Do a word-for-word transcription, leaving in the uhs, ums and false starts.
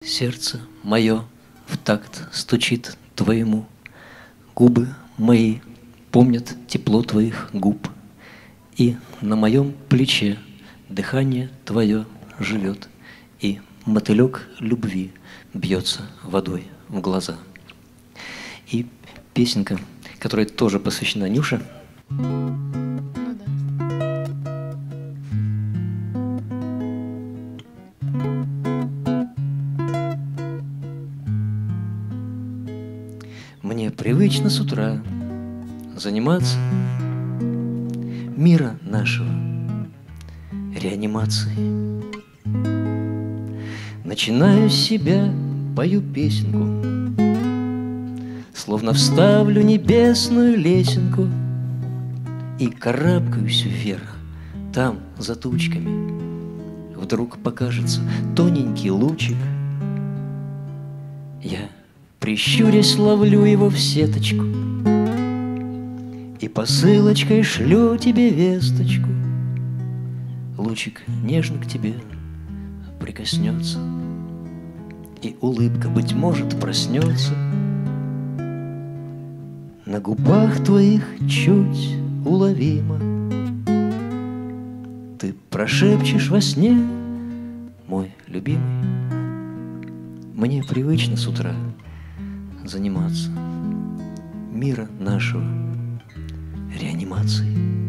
Сердце мое в такт стучит твоему, губы мои помнят тепло твоих губ, и на моем плече дыхание твое живет, и мотылек любви бьется водой в глаза. И песенка, которая тоже посвящена Нюше. Мне привычно с утра заниматься мира нашего реанимацией. Начинаю с себя, пою песенку, словно вставлю небесную лесенку, и карабкаюсь вверх, там, за тучками. Вдруг покажется тоненький лучик. Я, прищурясь, ловлю его в сеточку и посылочкой шлю тебе весточку. Лучик нежно к тебе прикоснется, и улыбка, быть может, проснется. На губах твоих чуть уловимо ты прошепчешь во сне, мой любимый. Мне привычно с утра заниматься мира нашего реанимацией.